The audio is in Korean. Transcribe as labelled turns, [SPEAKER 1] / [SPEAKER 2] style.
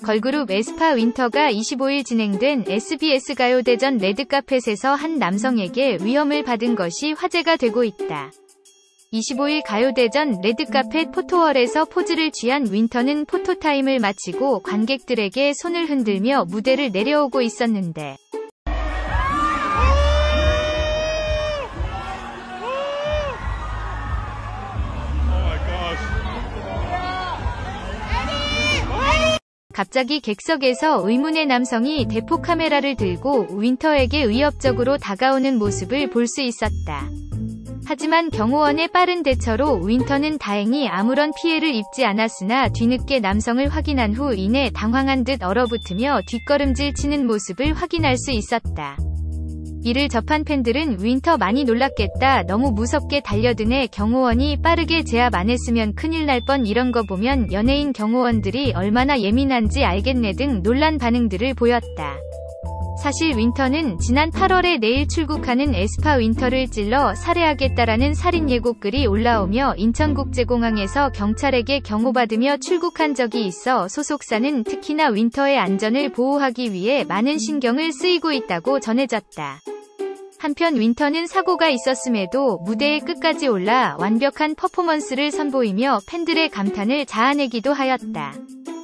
[SPEAKER 1] 걸그룹 에스파 윈터가 25일 진행된 SBS 가요대전 레드카펫에서 한 남성에게 위험을 받은 것이 화제가 되고 있다. 25일 가요대전 레드카펫 포토월에서 포즈를 취한 윈터는 포토타임을 마치고 관객들에게 손을 흔들며 무대를 내려오고 있었는데 갑자기 객석에서 의문의 남성이 대포 카메라를 들고 윈터에게 위협적으로 다가오는 모습을 볼 수 있었다. 하지만 경호원의 빠른 대처로 윈터는 다행히 아무런 피해를 입지 않았으나 뒤늦게 남성을 확인한 후 이내 당황한 듯 얼어붙으며 뒷걸음질 치는 모습을 확인할 수 있었다. 이를 접한 팬들은 윈터 많이 놀랐겠다. 너무 무섭게 달려드네. 경호원이 빠르게 제압 안 했으면 큰일 날 뻔. 이런 거 보면 연예인 경호원들이 얼마나 예민한지 알겠네 등 놀란 반응들을 보였다. 사실 윈터는 지난 8월에 내일 출국하는 에스파 윈터를 찔러 살해하겠다라는 살인 예고글이 올라오며 인천국제공항에서 경찰에게 경호받으며 출국한 적이 있어 소속사는 특히나 윈터의 안전을 보호하기 위해 많은 신경을 쓰이고 있다고 전해졌다. 한편 윈터는 사고가 있었음에도 무대에 끝까지 올라 완벽한 퍼포먼스를 선보이며 팬들의 감탄을 자아내기도 하였다.